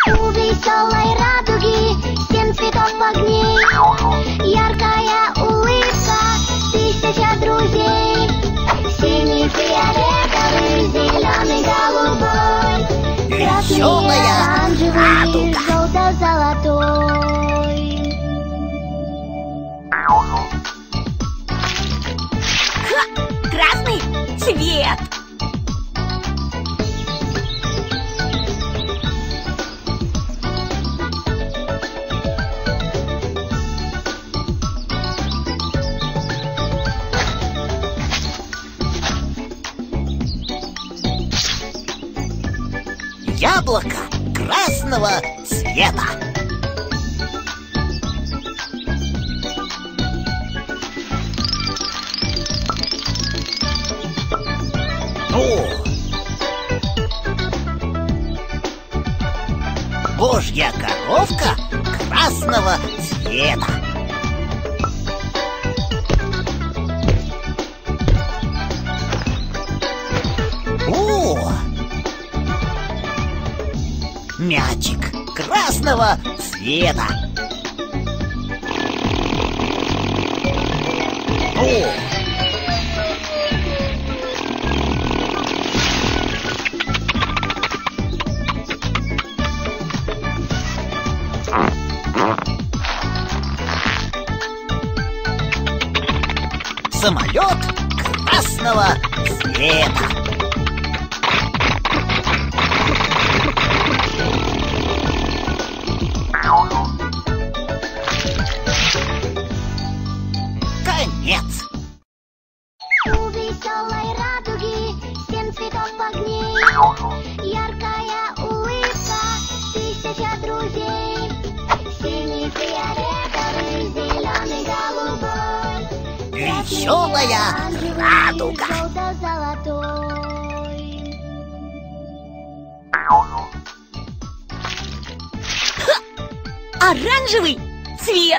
У веселой радуги 7 цветов огней, яркая улыбка, 1000 друзей. Синий, фиолетовый, зеленый, голубой, красный, оранжевый, желто-золотой. Красный цвет. Яблоко красного цвета. Божья коровка красного цвета. Мячик красного цвета. Самолет красного цвета. Конец. У веселой радуги 7 цветов огней, яркая улыбка, 1000 друзей. Синий, фиолетовый, зеленый, голубой, Веселая радуга. желто-золотой. Оранжевый цвет.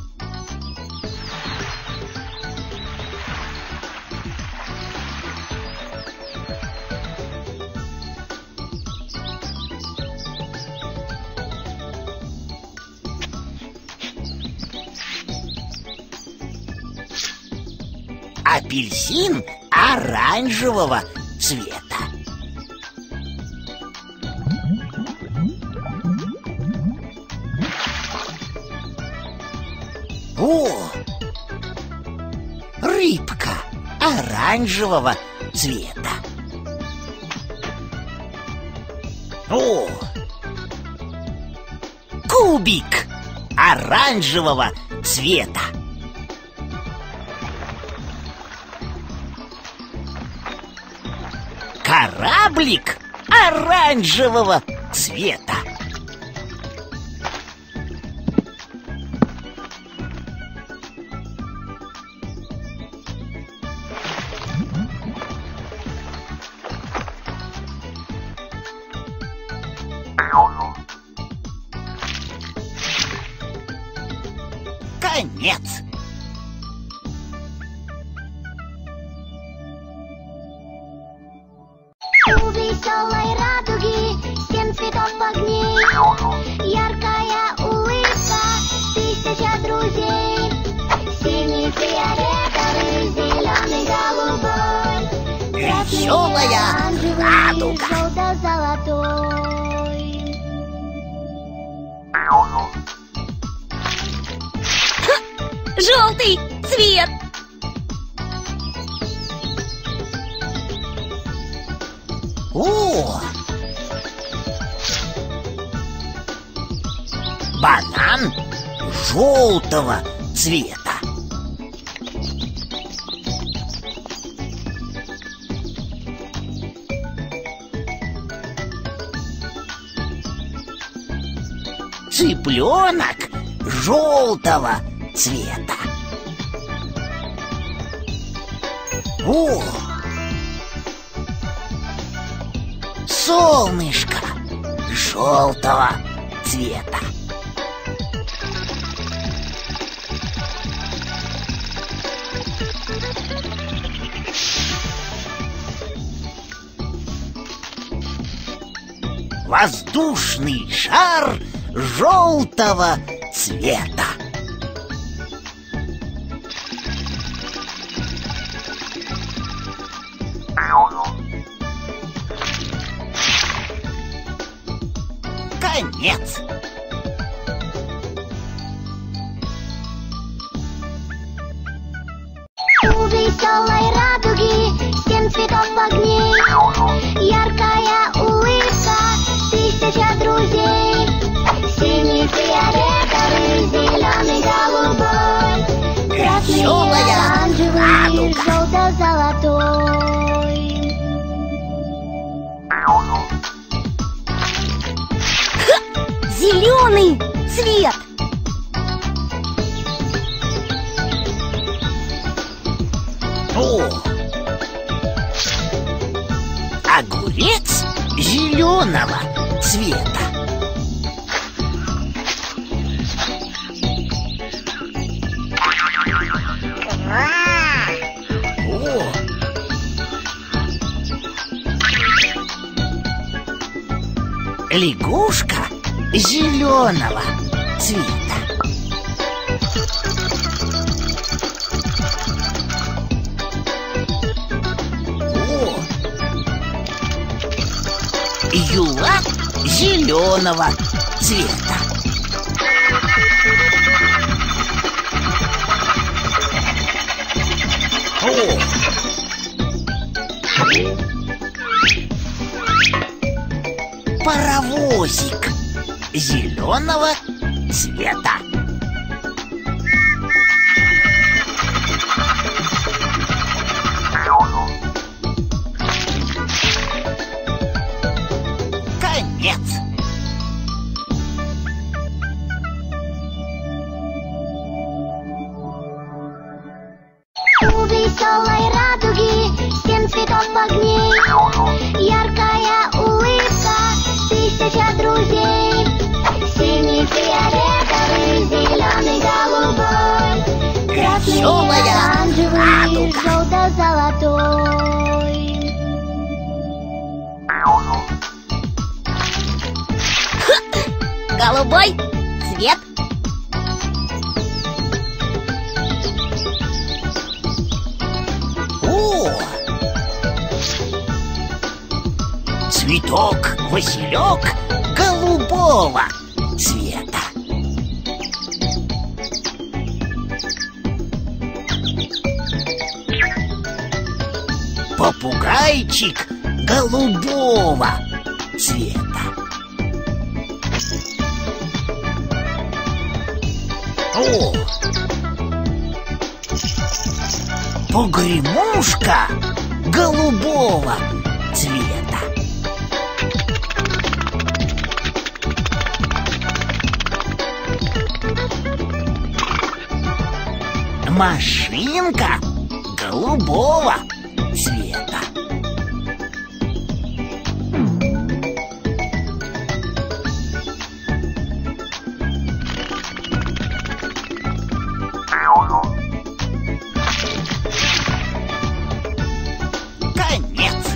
Апельсин оранжевого цвета. Рыбка оранжевого цвета. Кубик оранжевого цвета. Кораблик оранжевого цвета. Конец. У веселой радуги 7 цветов огней, яркая улыбка, 1000 друзей. Синий, фиолетовый, зеленый, голубой, красный, Веселая оранжевый, радуга. желто-золотой. Желтый цвет. Банан желтого цвета. Цыпленок желтого цвета. Солнышко желтого цвета. воздушный шар желтого цвета. Конец. У веселой радуги 7 цветов огней, яркая улыбка, 1000 друзей. Синий, фиолетовый, зеленый, голубой, красный, Веселая оранжевый, радуга. желто-золотой. Зеленый цвет. О! Огурец зеленого цвета. О! Лягушка зеленого цвета. О! Юла зеленого цвета. О! Паровозик зеленого цвета. Конец. У веселой радуги 7 цветов огней, яркая улыбка, 1000 друзей. Синий, фиолетовый, зеленый, голубой, красный, Веселая оранжевый, радуга. желто-золотой. Голубой цвет. О! Цветок василек голубого цвета. Попугайчик голубого цвета. О! Погремушка голубого цвета. Машинка голубого цвета. Конец.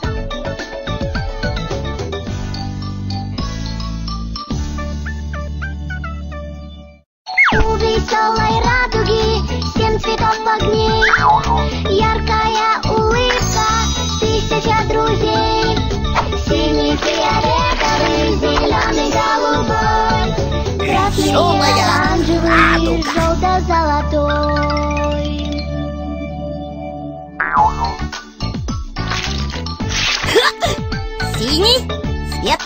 У веселой радуги 7 цветов огней, яркая улыбка, 1000 друзей. Синий, фиолетовый, зеленый, голубой, красный, Веселая оранжевый, радуга. желто-золотой. Синий цвет.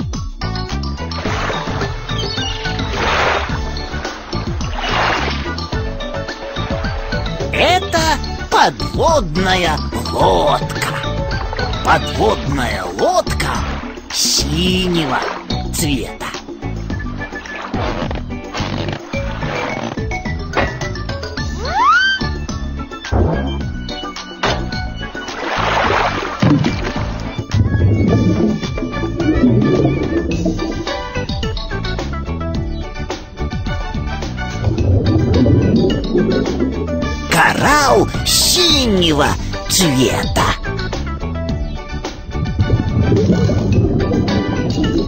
Это подводная лодка. Подводная лодка синего цвета. Коралл синего цвета.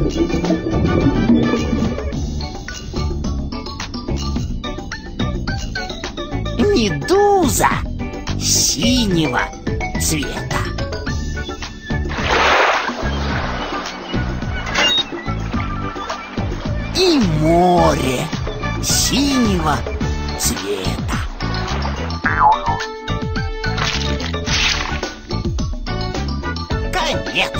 Медуза синего цвета. И море синего цвета. Конец.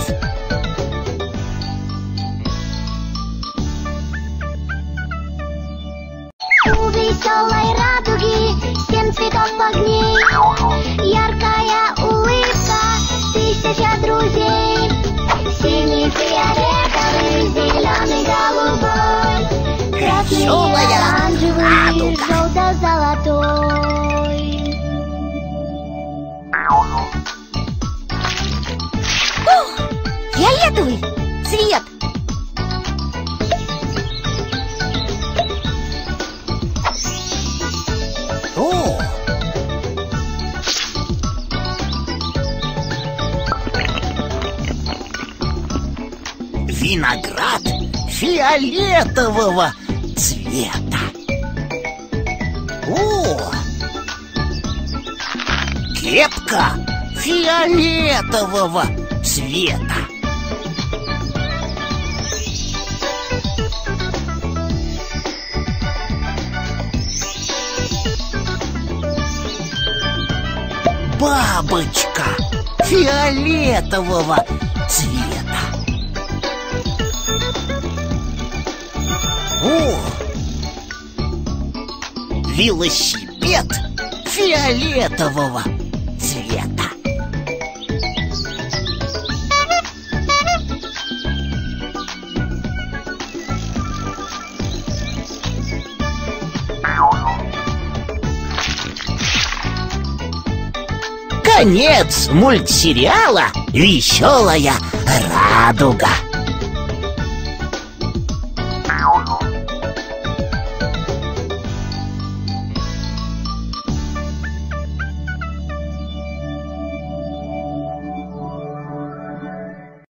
У веселой радуги 7 цветов огней, яркая улыбка, 1000 друзей. Синий, фиолетовый, зеленый, голубой, красный, Веселая оранжевый, радуга. желто-золотой. Фиолетовый цвет. О! Виноград фиолетового цвета. О! Кепка фиолетового цвета. Бабочка фиолетового цвета. О! Велосипед фиолетового цвета. Конец мультсериала «Веселая радуга».